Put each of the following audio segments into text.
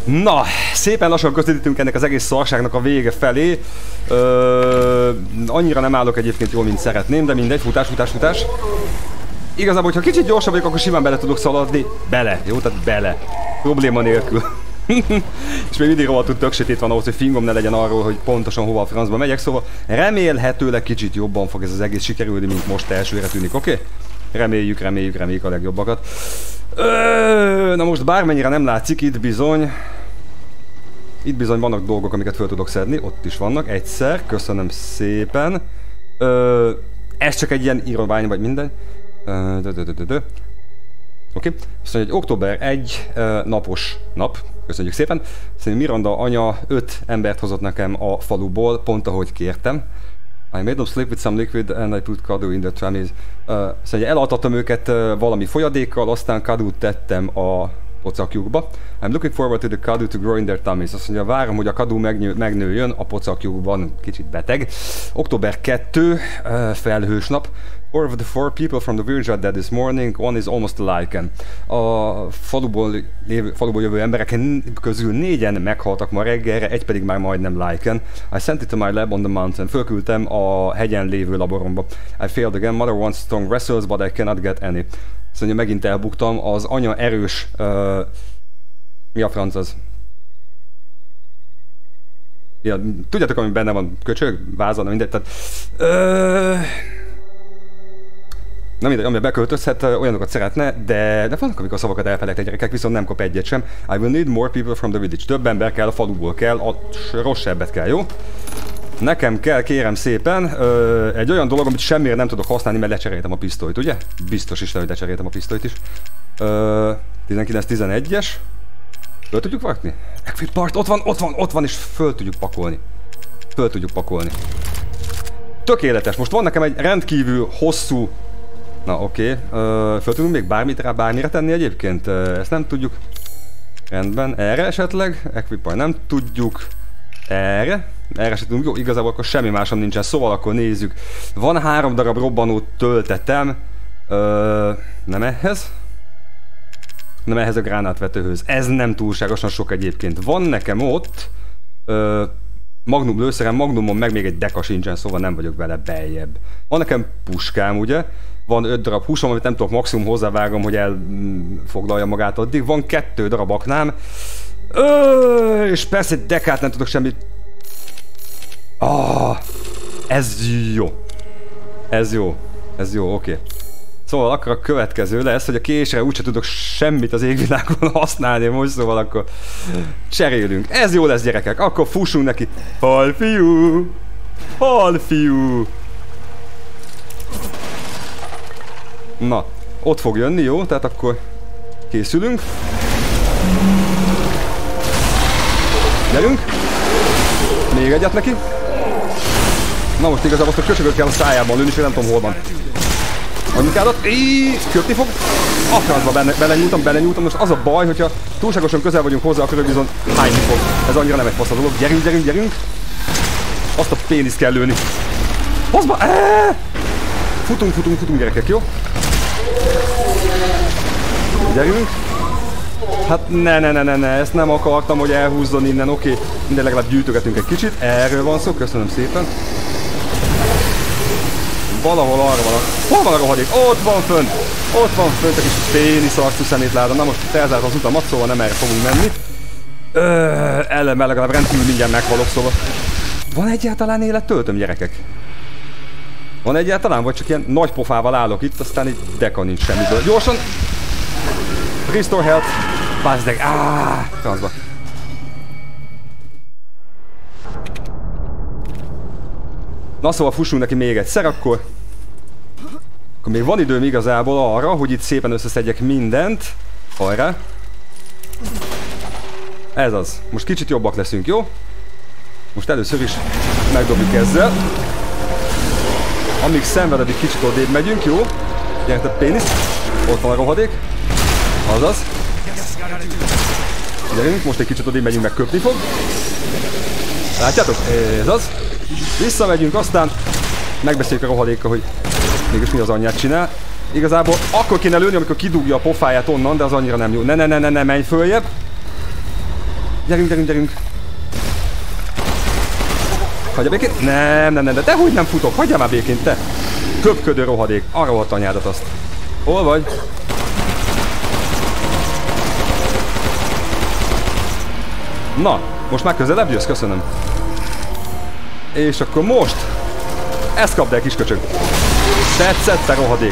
Na, szépen lassan közelítünk ennek az egész szarságnak a vége felé. Annyira nem állok egyébként jól, mint szeretném, de mindegy, futás. Igazából, hogyha kicsit gyorsabb vagyok, akkor simán bele tudok szaladni. Bele, jó? Tehát bele. Probléma nélkül. És még mindig rohadtul tök sötét van ahhoz, hogy fingom ne legyen arról, hogy pontosan hova a francba megyek, szóval remélhetőleg kicsit jobban fog ez az egész sikerülni, mint most elsőre tűnik, oké? Reméljük a legjobbakat. Na most bármennyire nem látszik, itt bizony vannak dolgok, amiket föl tudok szedni, ott is vannak, egyszer, köszönöm szépen. Ez csak egy ilyen írvány, vagy minden. Oké, azt mondja, hogy október 1 napos nap, köszönjük szépen. Szerintem Miranda anya 5 embert hozott nekem a faluból, pont ahogy kértem. I made them sleep with some liquid and I put kadu in the tummies. Szóval elaltattam őket valami folyadékkal, aztán kadut tettem a pocakjukba. I'm looking forward to the kadu to grow in their tummies. Azt mondja, várom, hogy a kadu megnőjön a pocakjukban, kicsit beteg. Október 2, felhős nap. 4 of the 4 people from the village are dead this morning, one is almost a lichen. A faluból jövő emberek közül 4-en meghaltak ma reggelre, egy pedig már majdnem lichen. I sent it to my lab on the mountain. Fölküldtem a hegyen lévő laboromba. I failed again, mother wants strong wrestles, but I cannot get any. Szóval megint elbuktam, az anya erős... mi a franc az? Ja, tudjátok, ami benne van, köcsög, vázan, mindegy, tehát... Na mindegy, amiben beköltözhet, olyanokat szeretne, de vannak, amikor szavakat elfelejt egy gyerekek, viszont nem kap egyet sem. I will need more people from the village. Több ember kell, a faluból kell, a rossz sebbet kell, jó? Nekem kell, kérem szépen, egy olyan dolog, amit semmire nem tudok használni, mert lecseréltem a pisztolyt, ugye? Biztos is, hogy lecseréltem a pisztolyt is. 19-11-es. Föl tudjuk vakni? Equipart, ott van, és föl tudjuk pakolni. Tökéletes, most van nekem egy rendkívül hosszú... Na oké, föl tudunk még bármire tenni egyébként? Ezt nem tudjuk. Rendben, erre esetleg? Equipar nem tudjuk. Erre se tudunk. Jó, igazából akkor semmi másom nincsen, szóval akkor nézzük. Van 3 darab robbanó töltetem. Nem ehhez? Nem ehhez a gránátvetőhöz. Ez nem túlságosan sok egyébként. Van nekem ott magnum lőszerem, magnumon meg még egy deka sincsen, szóval nem vagyok vele beljebb. Van nekem puskám, ugye? Van 5 darab húsom, amit nem tudok maximum hozzávágom, hogy elfoglalja magát addig. Van 2 darab aknám. És persze egy dekát nem tudok semmit. Ez jó, oké. Szóval akkor a következő lesz, hogy a késre úgyse tudok semmit az égvilágon használni most, szóval akkor cserélünk. Ez jó lesz, gyerekek, akkor fussunk neki. Halfiú! Na, ott fog jönni, jó? Tehát akkor készülünk. Gyerünk! Még egyet neki. Na most igazából azt a köcsögöt kell a szájában lőni, és én nem tudom hol van. Anyukádat, köpni fog. A francba belenyúltam, most az a baj, hogyha túlságosan közel vagyunk hozzá, akkor ő bizony hányni fog. Ez annyira nem egy fasz a dolog. Gyerünk! Azt a péniszt kell lőni. Hozba! Futunk gyerekek, jó? Gyerünk! Hát ne, ezt nem akartam, hogy elhúzzon innen, oké. Minden legalább gyűjtögetünk egy kicsit, erről van szó, köszönöm szépen. Valahol arra van hol van a rohadék? Ott van fönt a kis pénisz arcú szemétláda. Na most elzárt az utamat, szóval nem erre fogunk menni. Ellenben legalább rendkívül mindjárt meghalok, szóval. Van egyáltalán élettöltöm, gyerekek? Van egyáltalán? Vagy csak ilyen nagy pofával állok itt, aztán egy deka nincs semmiből. Gyorsan! Restore health! Bázdeg! Francba! Na szóval fussunk neki még egyszer, akkor még van időm igazából arra, hogy itt szépen összeszedjek mindent. Hajrá! Ez az. Most kicsit jobbak leszünk, jó? Most először is megdobjuk ezzel. Amíg szenveded, egy kicsit odébb megyünk, jó? Gyere te pénisz! Ott van a rohadék. Azaz. Gyerünk, most egy kicsit odébb megyünk, meg köpni fog. Látjátok? Ez az. Visszamegyünk, aztán megbeszéljük a rohadékkal, hogy mégis mi az anyját csinál. Igazából akkor kéne lőni, amikor kidugja a pofáját onnan, de az annyira nem jó. Ne, menj följebb. Gyerünk, gyerünk, gyerünk. Hagyja békén? Nem, de dehogy nem futok, hagyjál már békén, te! Köpködő rohadék, arra volt anyádat azt. Hol vagy? Na, most már közelebb jössz, köszönöm. És akkor most... Ezt kapd el, kisköcsög. Tetszett, te rohadék.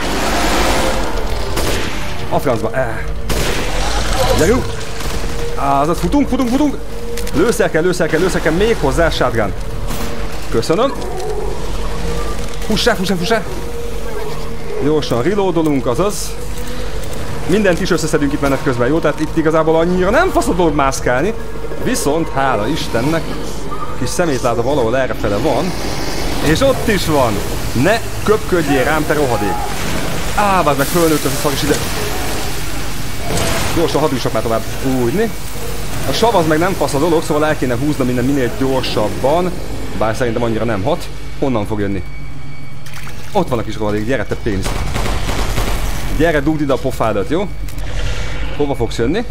A francba, Gyerünk! Azaz, futunk! Lőszer kell, még hozzá, shotgun. Köszönöm. Fussá! Gyorsan reloadolunk, azaz. Mindent is összeszedünk itt menet közben, jó? Tehát itt igazából annyira nem fasz a dolog mászkálni. Viszont, hála Istennek, kis szemétláda valahol errefele van. És ott is van. Ne köpködjél rám, te rohadék. Bár meg fölnőtt az a szar is ide. Gyorsan hadulsak már tovább újni. A sav az meg nem fasz a dolog, szóval el kéne húznom minden minél gyorsabban. Bár szerintem annyira nem hat. Honnan fog jönni? Ott van a kis rohadék, gyere te pénisz. Gyere, dugd ide a pofádat, jó? Hova fogsz jönni?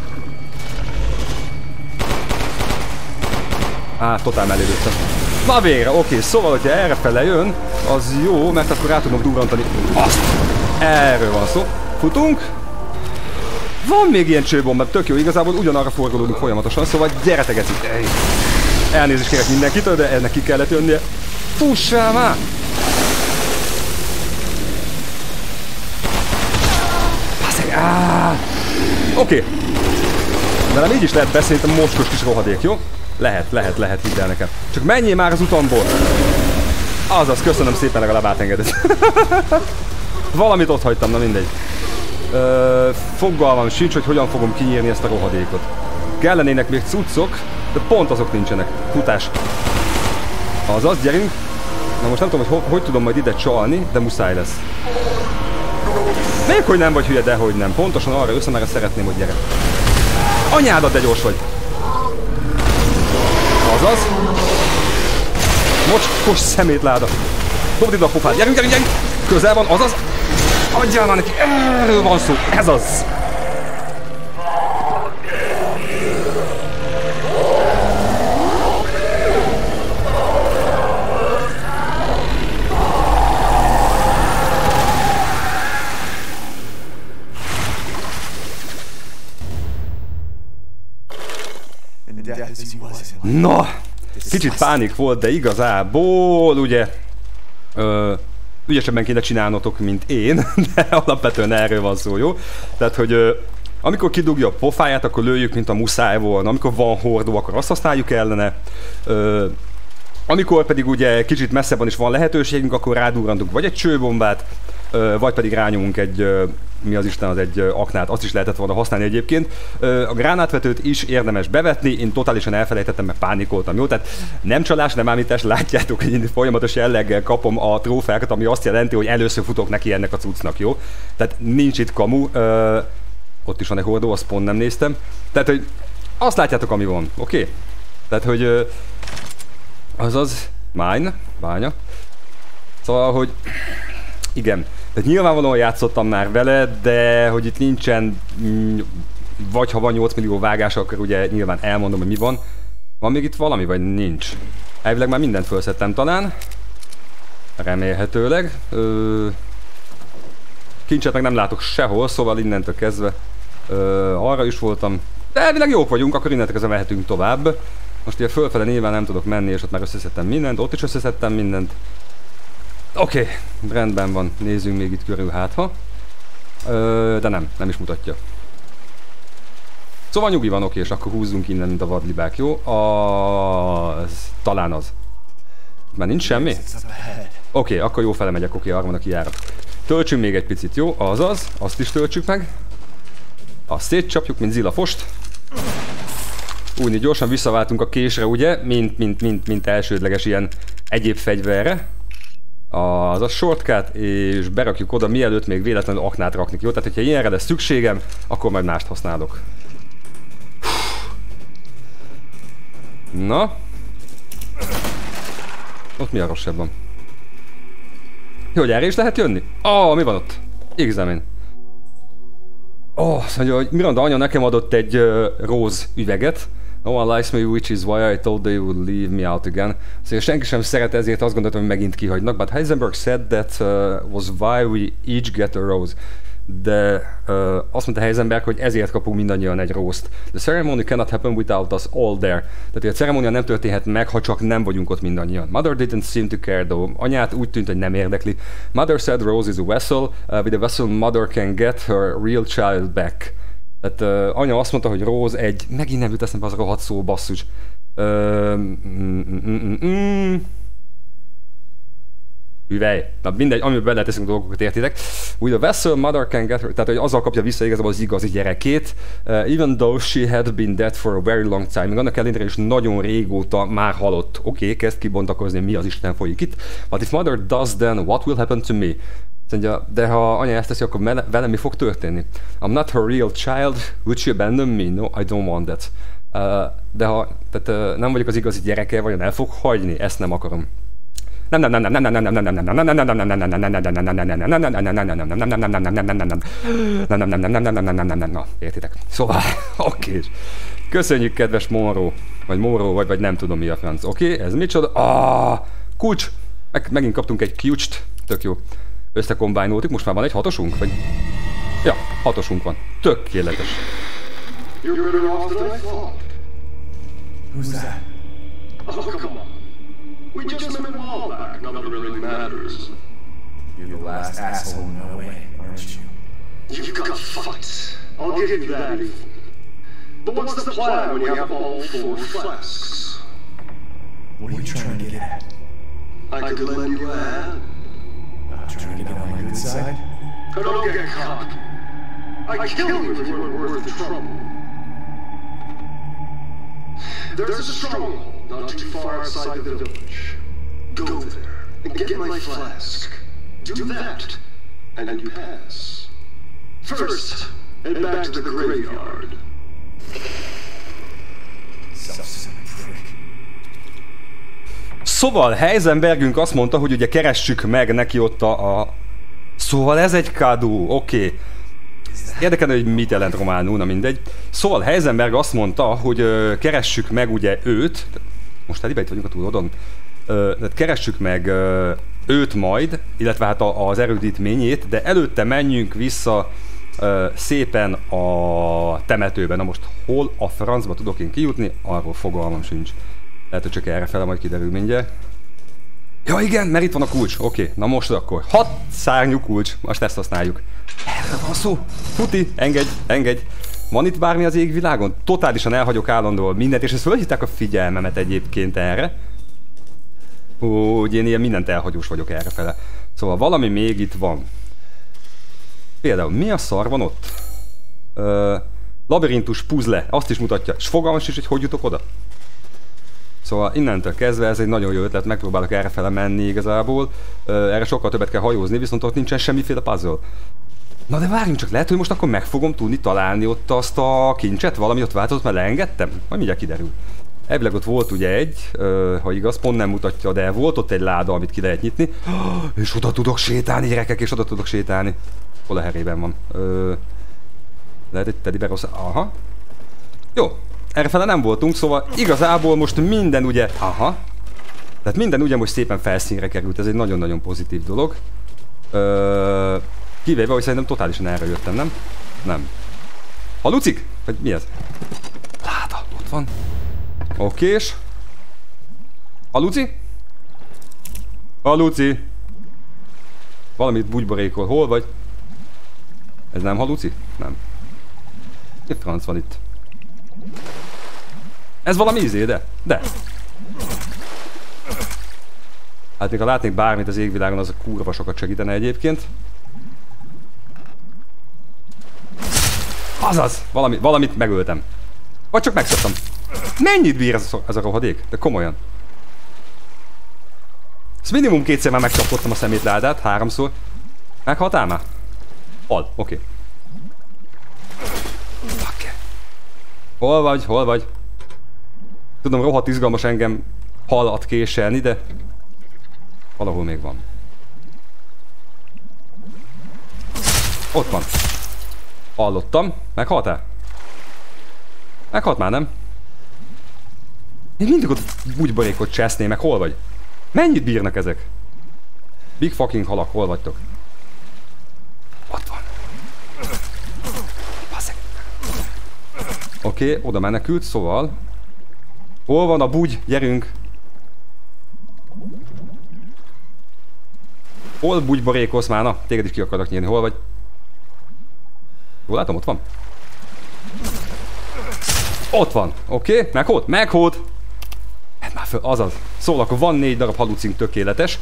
Totál mellé lőttem. Na végre, oké, szóval, hogyha errefele jön, az jó, mert akkor rá tudok durrantani. Azt! Erről van szó. Futunk. Van még ilyen csőbomba, tök jó, igazából ugyanarra forgolódunk folyamatosan, szóval gyere te geci. Elnézést kérek mindenkitől, de ennek ki kellett jönnie. Fussál már! Oké. Velem így is lehet beszélni, a mocskos kis rohadék, jó? Lehet, hidd el nekem. Csak menjél már az utamból! Azaz, köszönöm szépen, legalább átengedett. Valamit ott hagytam, na mindegy. Fogalmam sincs, hogy hogyan fogom kinyírni ezt a rohadékot. Kellenének még cuccok, de pont azok nincsenek. Futás. Azaz, gyerünk. Na most nem tudom, hogy tudom majd ide csalni, de muszáj lesz. Még hogy nem vagy hülye, de hogy nem. Pontosan arra összemerre szeretném, hogy gyere. Anyádat, de gyors vagy. Azaz. Mocskos szemétláda. Dobd ide a pofát. Gyerünk! Közel van, azaz. Adjál már neki. Erről van szó. Ez az. Na, kicsit pánik volt, de igazából ugye ügyesebben kéne csinálnotok, mint én, de alapvetően erről van szó, jó? Tehát, hogy amikor kidugja a pofáját, akkor lőjük, mint a muszáj volna, amikor van hordó, akkor azt használjuk ellene. Amikor pedig ugye kicsit messzebben is van lehetőségünk, akkor rádurrantunk vagy egy csőbombát, vagy pedig rányomunk egy, mi az Isten, az egy aknát, azt is lehetett volna használni egyébként. A gránátvetőt is érdemes bevetni, én totálisan elfelejtettem, mert pánikoltam, jó? Tehát nem csalás, nem ámítás, látjátok, hogy én folyamatos jelleggel kapom a trófeákat, ami azt jelenti, hogy először futok neki ennek a cuccnak, jó? Tehát nincs itt kamu, ott is van egy hordó, azt pont nem néztem. Tehát, hogy azt látjátok, ami van, oké? Tehát, hogy azaz, mine, bánya. Szóval, hogy igen, tehát nyilvánvalóan játszottam már vele, de hogy itt nincsen, vagy ha van 8 millió vágás, akkor ugye nyilván elmondom, hogy mi van. Van még itt valami, vagy nincs? Elvileg már mindent felszettem talán. Remélhetőleg. Kincset meg nem látok sehol, szóval innentől kezdve arra is voltam. De elvileg jók vagyunk, akkor innentől kezdve mehetünk tovább. Most ugye fölfele nyilván nem tudok menni, és ott már összeszedtem mindent, ott is összeszedtem mindent. Oké, rendben van, nézzünk még itt körül hátha. De nem is mutatja. Szóval nyugi van, oké, és akkor húzzunk innen, mint a vadlibák, jó? Talán az. Már nincs semmi? Oké, akkor jó fele megyek, oké, arra van a kijárat. Töltsünk még egy picit, jó? Azaz, azt is töltsük meg. Azt szétcsapjuk, mint zilafost. Úgy gyorsan visszaváltunk a késre, ugye? Mint elsődleges ilyen egyéb fegyverre. Az a shortcut, és berakjuk oda, mielőtt még véletlenül aknát rakni, jó? Tehát, hogyha ilyenre lesz szükségem, akkor majd mást használok. Na. Ott mi a rosszabb? Jó, hogy erre is lehet jönni? Mi van ott? Examen. Azt mondja, hogy Miranda anya nekem adott egy róz üveget, No one likes me, which is why I thought they would leave me out again. Szóval senki sem szeret, ezért azt gondoltam, hogy megint kihagynak. But Heisenberg said that was why we each get a rose. De azt mondta Heisenberg, hogy ezért kapunk mindannyian egy rózt. The ceremony cannot happen without us all there. Tehát a ceremónia nem történhet meg, ha csak nem vagyunk ott mindannyian. Mother didn't seem to care though. Anyát úgy tűnt, hogy nem érdekli. Mother said Rose is a vessel. With a vessel mother can get her real child back. Tehát anya azt mondta, hogy Rose egy... Megint nem jut eszembe az a rohadt szó, basszus. Hüvely. Na mindegy, amiben bele teszünk dolgokat, értitek. With a vessel mother can get her, tehát hogy azzal kapja vissza igazából az igazi gyerekét. Even though she had been dead for a very long time. Még annak ellenére is nagyon régóta már halott. Oké, kezd kibontakozni, mi az Isten folyik itt. But if mother does, then what will happen to me? Mondja, de ha anya ezt teszi, akkor velem mi fog történni? I'm not her real child, would she abandon me? No, I don't want that. De ha tehát, nem vagyok az igazi gyereke, vajon el fog hagyni? Ezt nem akarom. Na, értitek? Szóval, oké. Köszönjük, kedves Monroe. Vagy Monroe, vagy nem tudom mi a franc. Oké, ez micsoda? Kulcs! Megint kaptunk egy kulcst. Tök jó. Összekombinoltuk, most már van egy hatosunk? Vagy... Ja, hatosunk van. Tökéletes. Who's that? Oh, come on. We just met a while back, not that it really matters. You're the last asshole in no way, aren't you? You've got fights. I'll give you that. But what's the plan when you have all 4 flasks? What are you trying to get at? I could lend you a hand. Trying to get on my good side? Don't get cocky. I'd kill you if you weren't worth the trouble. There's a stronghold not too far outside the village. Go there and get my flask. Do that, and you pass. First, head back to the graveyard. Self-centered prick. Szóval Heisenbergünk azt mondta, hogy ugye keressük meg neki ott a... Szóval ez egy kádó, oké. Érdekelne, hogy mit jelent románul, na mindegy. Szóval Heisenberg azt mondta, hogy keressük meg ugye őt, most telibe itt vagyunk a túlodon, tehát keressük meg őt majd, illetve hát az erődítményét, de előtte menjünk vissza szépen a temetőben. Na most hol a francba tudok én kijutni, arról fogalmam sincs. Lehet, hogy csak errefele majd kiderül mindjárt. Ja igen, mert itt van a kulcs. Oké, na most akkor. 6 szárnyú kulcs. Most ezt használjuk. Erről van szó. Futi, engedj, engedj. Van itt bármi az égvilágon? Totálisan elhagyok állandóan mindent, és ezt fölhívták a figyelmemet egyébként erre. Úgy én ilyen mindent elhagyós vagyok errefele. Szóval valami még itt van. Például mi a szar van ott? Labirintus puzzle. Azt is mutatja. És fogalmas is, hogy jutok oda? Szóval innentől kezdve ez egy nagyon jó ötlet, megpróbálok errefele menni igazából. Erre sokkal többet kell hajózni, viszont ott nincsen semmiféle puzzle. Na de várjunk csak, lehet, hogy most akkor meg fogom tudni találni ott azt a kincset? Valami ott változott, mert leengedtem? Majd mindjárt kiderül. Elvileg ott volt ugye egy, ha igaz, pont nem mutatja, de volt ott egy láda, amit ki lehet nyitni. És oda tudok sétálni, gyerekek, és oda tudok sétálni. Hol a herében van? Lehet egy teddybear rossz... Aha. Jó. Errefele nem voltunk, szóval igazából most minden ugye... Aha. Tehát minden ugye most szépen felszínre került, ez egy nagyon-nagyon pozitív dolog. Kivéve, hogy szerintem totálisan erre jöttem, nem? Nem. Halucik? Vagy mi ez? Láda, ott van. Okés. Haluci? Haluci? Valamit bugyborékol, hol vagy? Ez nem haluci? Nem. Mi franc van itt? Ez valami izé, de. Hát még ha látnék bármit az égvilágon, az a kurva sokat segítene egyébként. Azaz! Valamit megöltem. Vagy csak megszoktam. Mennyit bír ez a rohadék? De komolyan. Ezt minimum 2-szer már megcsapottam a szemétládát, 3-szor. Meghaltál már? Hol? Oké. Hol vagy? Hol vagy? Tudom, rohadt izgalmas engem halat késelni, de valahol még van. Ott van. Hallottam. Meghaltál? Meghalt már, nem? Én mindig ott bugyborékot cseszném, meg hol vagy? Mennyit bírnak ezek? Big fucking halak, hol vagytok? Ott van. Oké, oda menekült, szóval... Hol van a bugy? Gyerünk! Hol bugyborékolsz már? Na, téged is ki akarok nyírni, hol vagy? Jól látom, ott van? Ott van, oké, meghód? Meghód! Hát már föl, azaz. Szóval akkor van 4 darab halucink, tökéletes.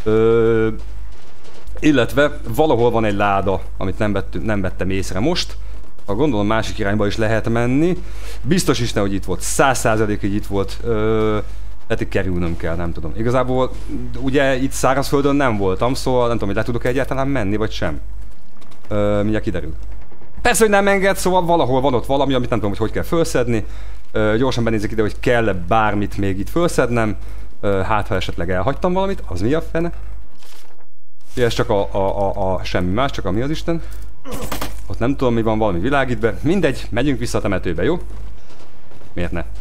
Illetve valahol van egy láda, amit nem vettem észre most. Ha gondolom másik irányba is lehet menni. Biztos is ne, hogy itt volt. 100%-ig itt volt. Tehát kerülnöm kell, nem tudom. Igazából ugye itt szárazföldön nem voltam, szóval nem tudom, hogy le tudok egyáltalán menni, vagy sem. Mindjárt kiderül. Persze, hogy nem enged, szóval valahol van ott valami, amit nem tudom, hogy kell felszedni. Gyorsan benézek ide, hogy kell-e bármit még itt felszednem. Hát, ha esetleg elhagytam valamit, az mi a fene? Ez csak a semmi más, csak a mi az Isten. Ott nem tudom, mi van, valami világít be. Mindegy, megyünk vissza a temetőbe, jó? Miért ne?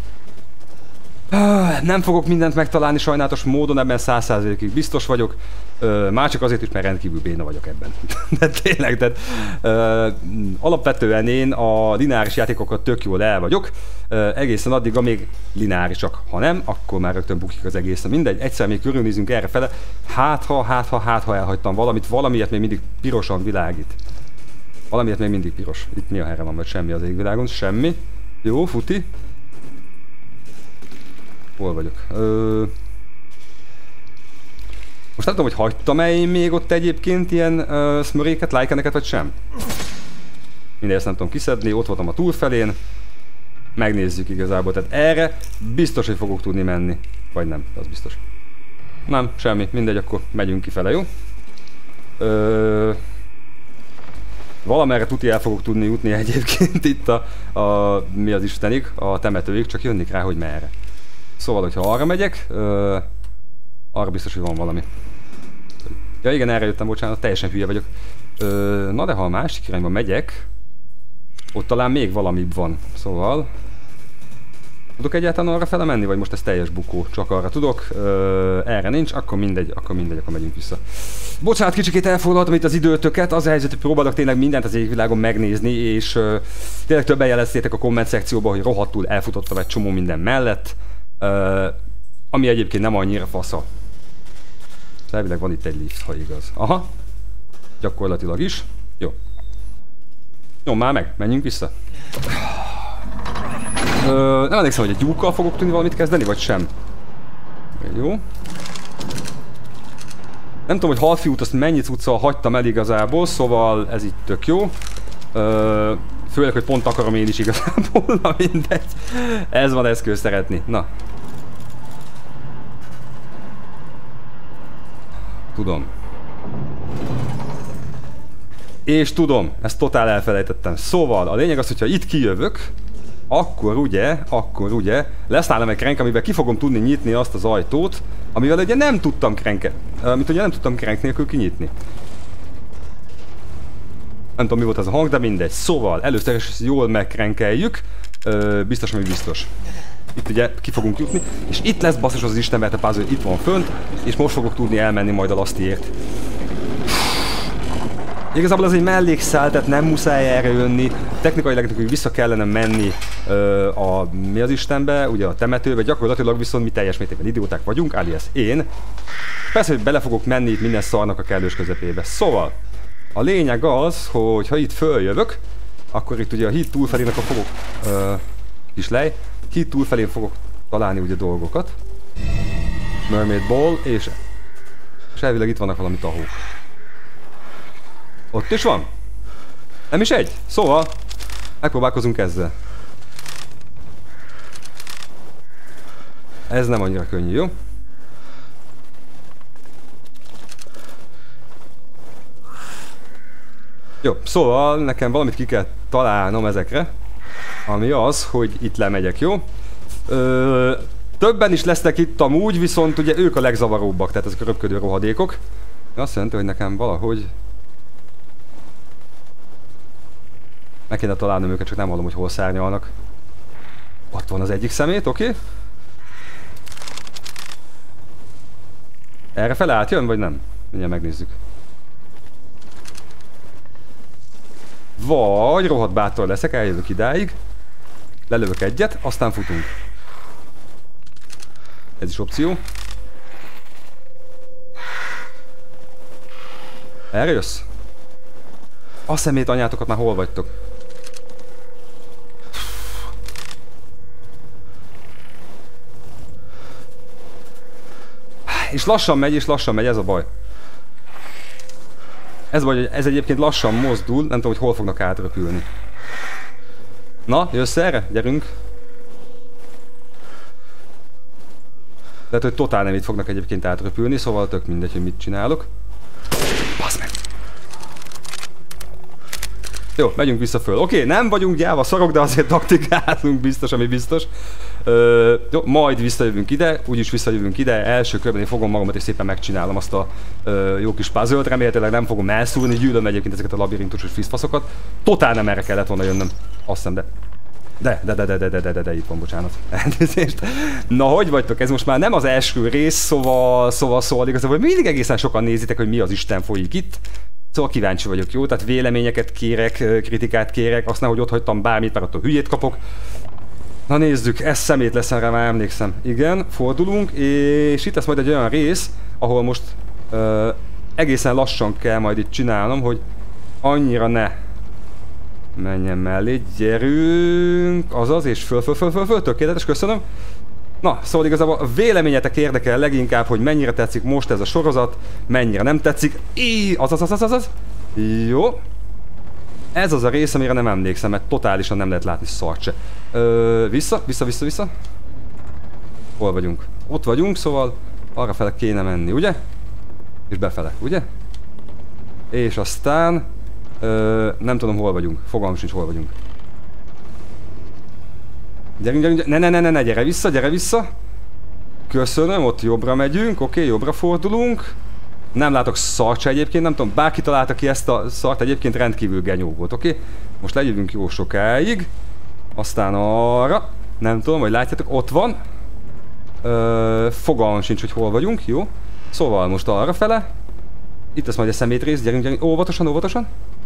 Nem fogok mindent megtalálni sajnálatos módon, ebben 100%-ig biztos vagyok. Már csak azért is, mert rendkívül béna vagyok ebben. De tényleg, de alapvetően én a lineáris játékokat tök jól el vagyok. Egészen addig, amíg lineárisak. Ha nem, akkor már rögtön bukik az egész. Mindegy, egyszer még körülnézünk errefele. Hát ha elhagytam valamit, valamiért még mindig pirosan világít. Valamiért még mindig piros. Itt mi a helyre van, vagy semmi az égvilágon? Semmi. Jó, futi. Hol vagyok? Most nem tudom, hogy hagytam-e én még ott egyébként ilyen smöréket, lájkeneket, vagy sem? Mindegy, nem tudom kiszedni, ott voltam a túlfelén. Megnézzük igazából, tehát erre biztos, hogy fogok tudni menni. Vagy nem, az biztos. Nem, semmi, mindegy, akkor megyünk kifele, jó? Valamerre tuti el fogok tudni jutni egyébként itt mi az Istenig, a temetőig, csak jönnik rá, hogy merre. Szóval, hogyha arra megyek, arra biztos, hogy van valami. Ja igen, erre jöttem, bocsánat, teljesen hülye vagyok. Na de ha a másik irányba megyek, ott talán még valami van. Szóval... Tudok egyáltalán arra fele menni, vagy most ez teljes bukó? Csak arra tudok, erre nincs, akkor mindegy, akkor megyünk vissza. Bocsánat, kicsikét elfoglaltam itt az időtöket, az a helyzet, hogy próbálok tényleg mindent az égvilágon megnézni, és tényleg többen jeleztétek a komment szekcióban, hogy rohadtul elfutottam egy csomó minden mellett, ami egyébként nem annyira fasza. Elvileg van itt egy lift, ha igaz. Aha, gyakorlatilag is. Jó. Jó, már meg, menjünk vissza. Nem emlékszem, hogy egy lyukkal fogok tudni valamit kezdeni, vagy sem. Jó. Nem tudom, hogy halfiút azt mennyi cuccal hagytam el igazából, szóval ez itt tök jó. Főleg, hogy pont akarom én is igazából, na mindegy. Ez van eszköz szeretni. Na. Tudom. És tudom, ezt totál elfelejtettem. Szóval a lényeg az, hogyha itt kijövök, akkor ugye lesz nálam egy krenk, amivel ki fogom tudni nyitni azt az ajtót, amivel ugye nem tudtam krenk nélkül kinyitni. Nem tudom, mi volt ez a hang, de mindegy. Szóval először is jól megkrenkeljük, biztos, hogy biztos. Itt ugye ki fogunk jutni, és itt lesz basszus az Isten, mert a puzzle itt van fönt, és most fogok tudni elmenni majd a lasztiért. Igazából ez egy mellékszál, tehát nem muszáj erre jönni. Technikailag nekünk vissza kellene menni mi az Istenbe, ugye a temetőbe, gyakorlatilag viszont mi teljes mértékben idióták vagyunk, alias én. Persze, hogy bele fogok menni itt minden szarnak a kellős közepébe. Szóval, a lényeg az, hogy ha itt följövök, akkor itt ugye a híd túlfelének a fogok híd túlfelén fogok találni ugye dolgokat. Mermaid Ball, és elvileg itt vannak valami tahók. Ott is van? Nem is egy? Szóval, megpróbálkozunk ezzel. Ez nem annyira könnyű, jó? Jó, szóval nekem valamit ki kell találnom ezekre. Ami az, hogy itt lemegyek, jó? Többen is lesznek itt amúgy, viszont ugye ők a legzavaróbbak, tehát ezek a röpködő rohadékok. Azt jelenti, hogy nekem valahogy... Meg kéne találnom őket, csak nem hallom, hogy hol szárnyalnak. Ott van az egyik szemét, oké? Erre fele átjön, vagy nem? Mindjárt megnézzük. Vagy rohadt bátor leszek, eljövök idáig. Lelövök egyet, aztán futunk. Ez is opció. Erre jössz? A szemét anyátokat, már hol vagytok? És lassan megy, ez a baj. Ez baj, hogy ez egyébként lassan mozdul, nem tudom, hogy hol fognak átröpülni. Na, jössz erre? Gyerünk. Lehet, hogy totál nem itt fognak egyébként átröpülni, szóval tök mindegy, hogy mit csinálok. Basz meg! Jó, megyünk vissza föl. Oké, nem vagyunk gyáva szarok, de azért taktikálunk biztos, ami biztos. Jó, majd visszajövünk ide, úgyis visszajövünk ide. Első körben én fogom magamat és szépen megcsinálom azt a jó kis puzzle-t. Remélhetőleg nem fogom elszúrni, gyűlöm egyébként ezeket a labirintusos fiszfaszokat. Totál nem erre kellett volna jönnöm. Azt hiszem, de itt van, bocsánat. Elnézést. Na, hogy vagytok? Ez most már nem az első rész, szóval igazából mindig egészen sokan nézitek, hogy mi az Isten folyik itt. Szóval kíváncsi vagyok, jó? Tehát véleményeket kérek, kritikát kérek, azt nehogy ott hagytam bármit, mert attól hülyét kapok. Na nézzük, ez szemét lesz, erre már emlékszem. Igen, fordulunk, és itt lesz majd egy olyan rész, ahol most egészen lassan kell majd itt csinálnom, hogy annyira ne menjen mellé, gyerünk, azaz, és föl, tökéletes, köszönöm. Na, szóval igazából a véleményetek érdekel leginkább, hogy mennyire tetszik most ez a sorozat, mennyire nem tetszik. Azaz. Jó. Ez az a rész, amire nem emlékszem, mert totálisan nem lehet látni szart se. Vissza. Hol vagyunk? Ott vagyunk, szóval arra fele kéne menni, ugye? És befele, ugye? És aztán... nem tudom, hol vagyunk. Fogalmam sincs, hol vagyunk. Gyerünk, ne, gyere vissza. Köszönöm, ott jobbra megyünk, oké, jobbra fordulunk. Nem látok szart se egyébként, nem tudom, bárki találta ki ezt a szart, egyébként rendkívül genyó volt, oké? Most lejövünk jó sokáig. Aztán arra, nem tudom, hogy látjátok, ott van. Fogalmam sincs, hogy hol vagyunk, jó? Szóval most arra fele. Itt lesz majd a szemétrész, gyerünk, óvatosan.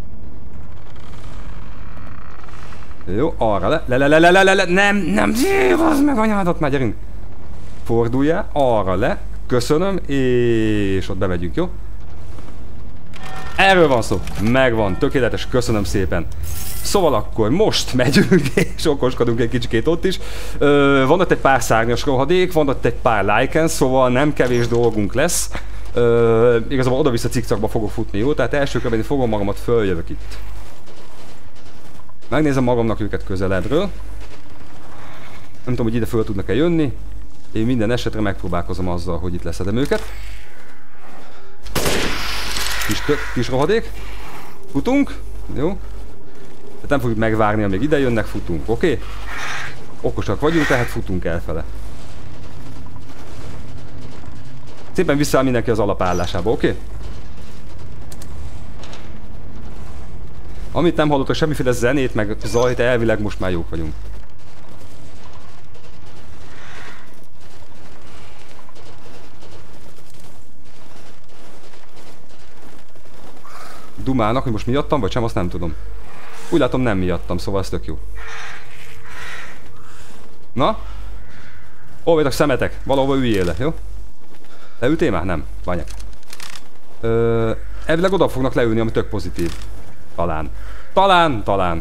Jó, arra le, nem, az meg anyádat, már gyerünk. Forduljál, arra le, köszönöm, és ott bemegyünk, jó? Erről van szó, megvan, tökéletes, köszönöm szépen. Szóval akkor most megyünk, és okoskodunk egy kicsikét ott is. Van ott egy pár szárnyas rohadék, van ott egy pár lycan, szóval nem kevés dolgunk lesz. Igazából oda-vissza cikcakba fogok futni, jó? Tehát első körben én fogom magamat, följövök itt. Megnézem magamnak őket közelebbről. Nem tudom, hogy ide föl tudnak-e jönni. Én minden esetre megpróbálkozom azzal, hogy itt leszedem őket. Kis rohadék. Futunk. Jó. Tehát nem fogjuk megvárni, amíg ide jönnek, futunk, oké? Okosak vagyunk, tehát futunk elfele. Szépen visszaáll mindenki az alapállásába, oké? Amit nem hallottak semmiféle zenét, meg zajt, elvileg most már jók vagyunk. Dumálnak, hogy most miattam, vagy sem, azt nem tudom. Úgy látom, nem miattam, szóval ez tök jó. Na? Hol vagytok szemetek? Valahova üljél le, jó? Leültél már? Nem. Bányek. Elvileg oda fognak leülni, ami tök pozitív. Talán.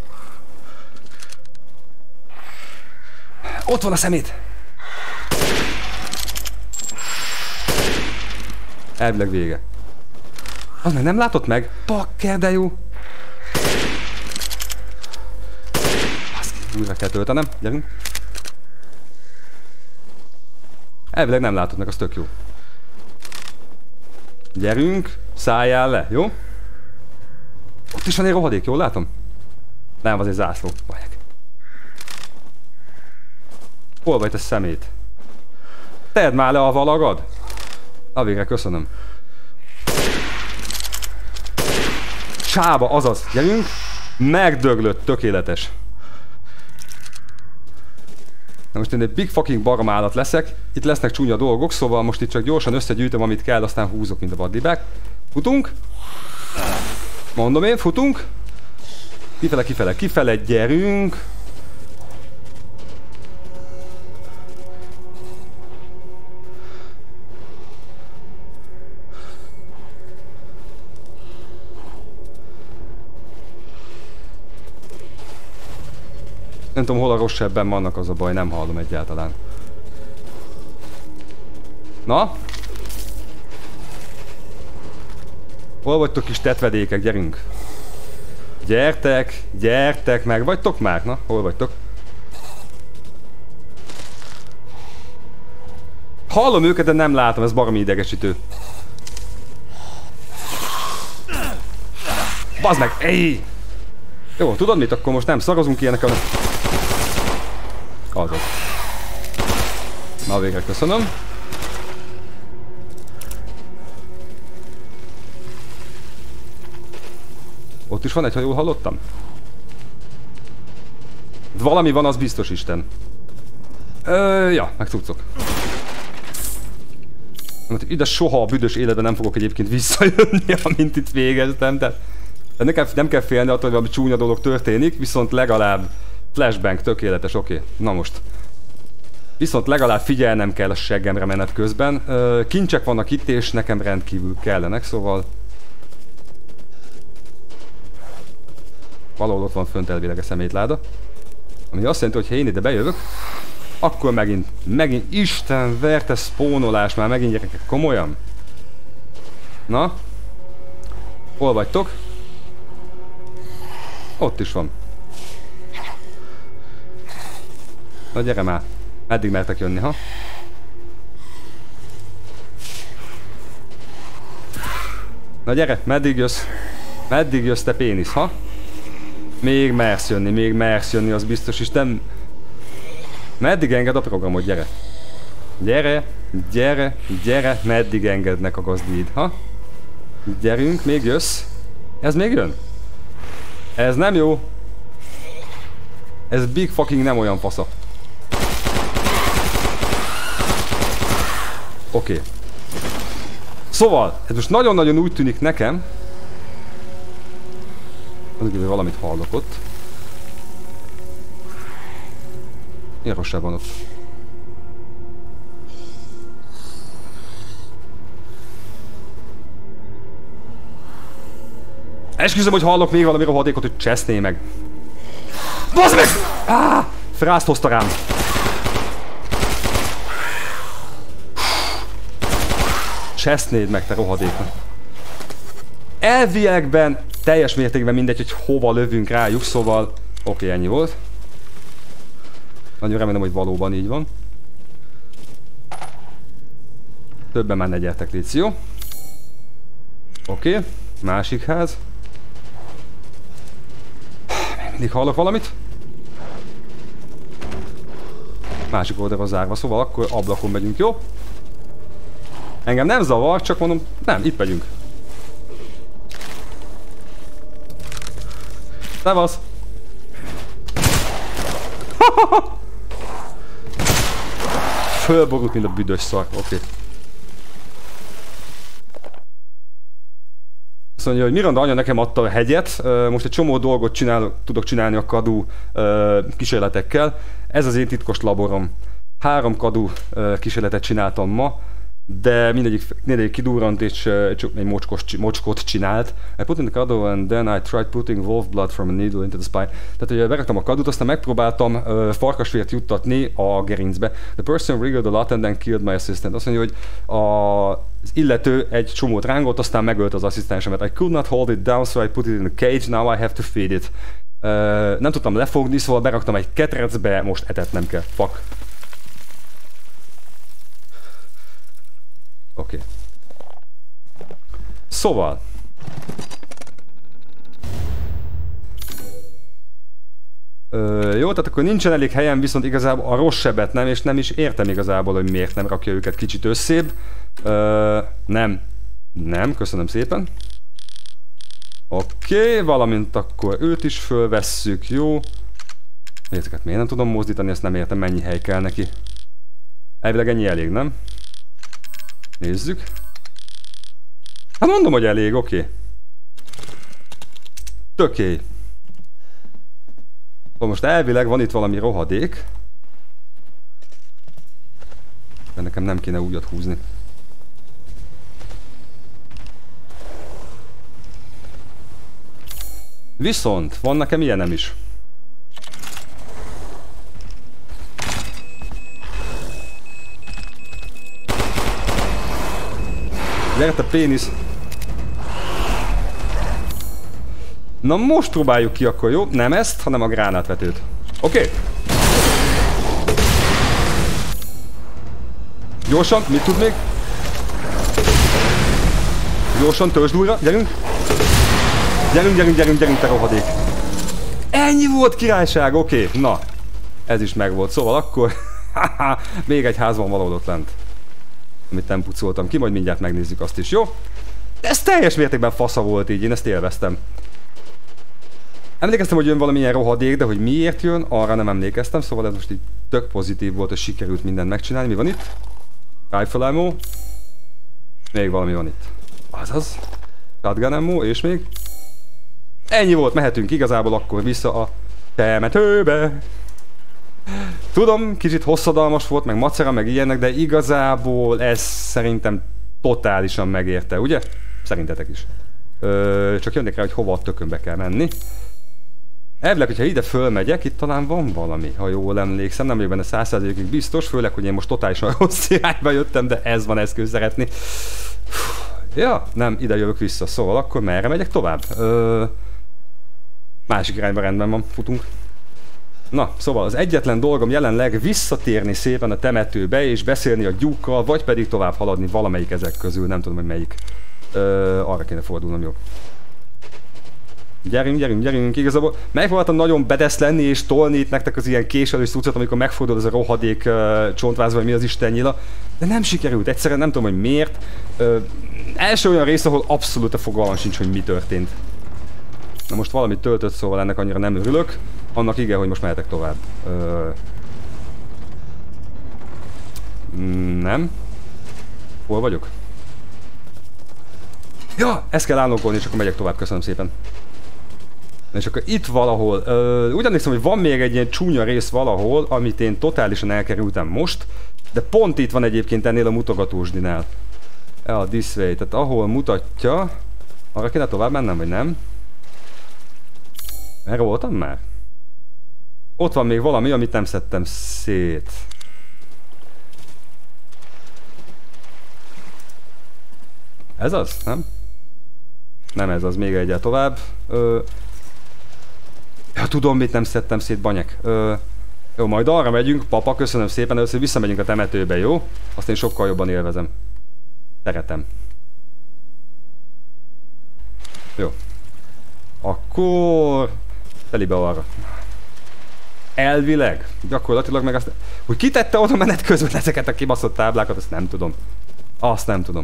Ott van a szemét! Elvileg vége. Az meg nem látott meg? Pakker, de jó! Újra kell töltenem, gyerünk. Elvileg nem látott meg, az tök jó. Gyerünk, szálljál le, jó? Ott is van egy rohadék, jól látom? Nem, az egy zászló. Bajek. Hol vagy te szemét? Tedd már le a valagad! Na végre, köszönöm. Csába, azaz, gyerünk! Megdöglött, tökéletes. Na most én egy big fucking baromállat leszek, itt lesznek csúnya dolgok, szóval most itt csak gyorsan összegyűjtöm, amit kell, aztán húzok, mint a vadlibák. Futunk. Mondom én, futunk. Kifele, kifele, kifele, gyerünk. Nem tudom, hol a rossz sebben vannak, az a baj, nem hallom egyáltalán. Na? Hol vagytok kis tetvedékek, gyerünk! Gyertek, gyertek, meg vagytok már? Na, hol vagytok? Hallom őket, de nem látom, ez baromi idegesítő. Bazd meg, ej! Jó, tudod mit? Akkor most nem szarozunk ilyenek, hanem... Azaz. Na végre köszönöm. Ott is van egy, ha jól hallottam? Valami van, az biztos Isten. Ja, meg cuccok. Ide soha a büdös életben nem fogok egyébként visszajönni, amint itt végeztem, tehát nem kell félni attól, hogy valami csúnya dolog történik, viszont legalább flashbang tökéletes, oké. Na most. Viszont legalább figyelnem kell a seggemre menet közben. Kincsek vannak itt, és nekem rendkívül kellenek, szóval... Valahol ott van fönt elvileg a szemétláda. Ami azt jelenti, hogy ha én ide bejövök, akkor megint Isten verte spónolás, már megint gyerekek, komolyan? Na? Hol vagytok? Ott is van. Na gyere már. Meddig mertek jönni, ha? Na gyere, meddig jössz? Meddig jössz, te pénisz, ha? Még mersz jönni, az biztos Isten. Meddig enged a programot, gyere. Gyere, gyere, gyere, meddig engednek a gazdíd, ha? Gyerünk, még jössz? Ez még jön? Ez nem jó. Ez big fucking nem olyan fasza. Oké. Szóval, ez most nagyon-nagyon úgy tűnik nekem, hogy valamit hallok ott. Milyen rosszabb van ott? Esküszöm, hogy hallok még valami rohadékot, hogy cseszné meg. Bazd meg! Frászt hozta rám. Csesznéd meg, te rohadékot. Elviekben teljes mértékben mindegy, hogy hova lövünk rájuk, szóval... Oké, ennyi volt. Nagyon remélem, hogy valóban így van. Többen már ne gyertek, légy jó. Oké, másik ház. Még mindig hallok valamit. Másik oldalra zárva, szóval akkor ablakon megyünk, jó? Engem nem zavar, csak mondom, nem, itt megyünk. Szevasz! Fölborult, mint a büdös szar, oké. Azt mondja, hogy Miranda anya nekem adta a hegyet, most egy csomó dolgot tudok csinálni a kadu kísérletekkel. Ez az én titkos laborom. 3 kadu kísérletet csináltam ma, de mindegyik kidurrant és egy mocskot csinált. I put in the kadu and then I tried putting wolf blood from a needle into the spine. Tehát, hogy beraktam a kadut, aztán megpróbáltam farkasvért juttatni a gerincbe. The person wriggled a lot and then killed my assistant. Azt mondja, hogy az illető egy csomót rángolt, aztán megölt az asszisztensemet. I could not hold it down, so I put it in a cage, now I have to feed it. Nem tudtam lefogni, szóval beraktam egy ketrecbe, most etetnem kell. Fuck. Oké. Szóval. Jó, tehát akkor nincsen elég helyem, viszont igazából a rossz sebet nem, és nem is értem igazából, hogy miért nem rakja őket kicsit összébb. Nem, köszönöm szépen. Oké, valamint akkor őt is fölvesszük, jó. Ezeket miért nem tudom mozdítani, ezt nem értem, mennyi hely kell neki. Elvileg ennyi elég, nem? Nézzük. Hát mondom, hogy elég, oké. Töké. Most elvileg van itt valami rohadék. De nekem nem kéne újat húzni. Viszont van nekem ilyenem is. Gyere te pénisz! Na most próbáljuk ki akkor, jó? Nem ezt, hanem a gránátvetőt. Oké? Gyorsan, mit tud még? Gyorsan, töltsd újra, gyerünk! Gyerünk, te rohadék! Ennyi volt, királyság, oké, na. Ez is megvolt, szóval akkor... még egy házban valahol ott lent. Amit nem pucoltam ki, majd mindjárt megnézzük azt is, jó? Ez teljes mértékben fasza volt így, én ezt élveztem. Emlékeztem, hogy jön valamilyen rohadék, de hogy miért jön, arra nem emlékeztem, szóval ez most így tök pozitív volt, hogy sikerült mindent megcsinálni. Mi van itt? Rifle ammo. Még valami van itt. Azaz. Shotgun ammo, és még? Ennyi volt, mehetünk igazából akkor vissza a temetőbe. Tudom, kicsit hosszadalmas volt, meg macera, meg ilyenek, de igazából ez szerintem totálisan megérte, ugye? Szerintetek is. Csak jönnek rá, hogy hova a tökönbe kell menni. Elvileg, hogyha ide fölmegyek, itt talán van valami, ha jól emlékszem, nem vagyok benne 100%-ig biztos, főleg, hogy én most totálisan rossz irányba jöttem, de ez van eszköz szeretni. Ja, nem, ide jövök vissza, szóval akkor merre megyek tovább? Másik irányba rendben van, futunk. Na, szóval az egyetlen dolgom jelenleg visszatérni szépen a temetőbe és beszélni a gyúkkal, vagy pedig tovább haladni valamelyik ezek közül, nem tudom, hogy melyik. Arra kéne fordulnom, jó. Gyerünk, igazából megpróbáltam nagyon bedesz lenni és tolni itt nektek az ilyen késelős cuccot, amikor megfordul ez a rohadék csontváz, vagy mi az Isten nyila. De nem sikerült, egyszerűen nem tudom, hogy miért. Első olyan rész, ahol abszolút a fogalmam sincs, hogy mi történt. Na most valamit töltött, szóval ennek annyira nem örülök. Annak igen, hogy most mehetek tovább. Nem. Hol vagyok? Ja, ezt kell állnokolni, és akkor megyek tovább, köszönöm szépen. És akkor itt valahol, úgy emlékszem, hogy van még egy ilyen csúnya rész valahol, amit én totálisan elkerültem most, de pont itt van egyébként ennél a mutogatósdinál. Ja, this way, tehát ahol mutatja, arra kéne tovább mennem, vagy nem? Erre voltam már? Ott van még valami, amit nem szedtem szét. Ez az? Nem? Nem ez az, még egyel tovább. Ja, tudom, mit nem szedtem szét, banyek. Jó, majd arra megyünk, papa, köszönöm szépen, először visszamegyünk a temetőbe, jó? Azt én sokkal jobban élvezem. Szeretem. Jó. Akkor... telibe arra. Elvileg, gyakorlatilag meg azt... Hogy kitette oda menet közben ezeket a kibaszott táblákat, azt nem tudom. Azt nem tudom.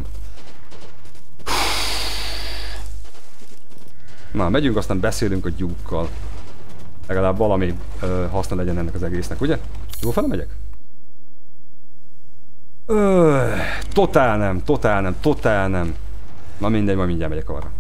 Na, megyünk, aztán beszélünk a gyúkkal. Legalább valami haszna legyen ennek az egésznek, ugye? Jó fel megyek? Totál nem. Na mindegy, majd mindjárt megyek arra.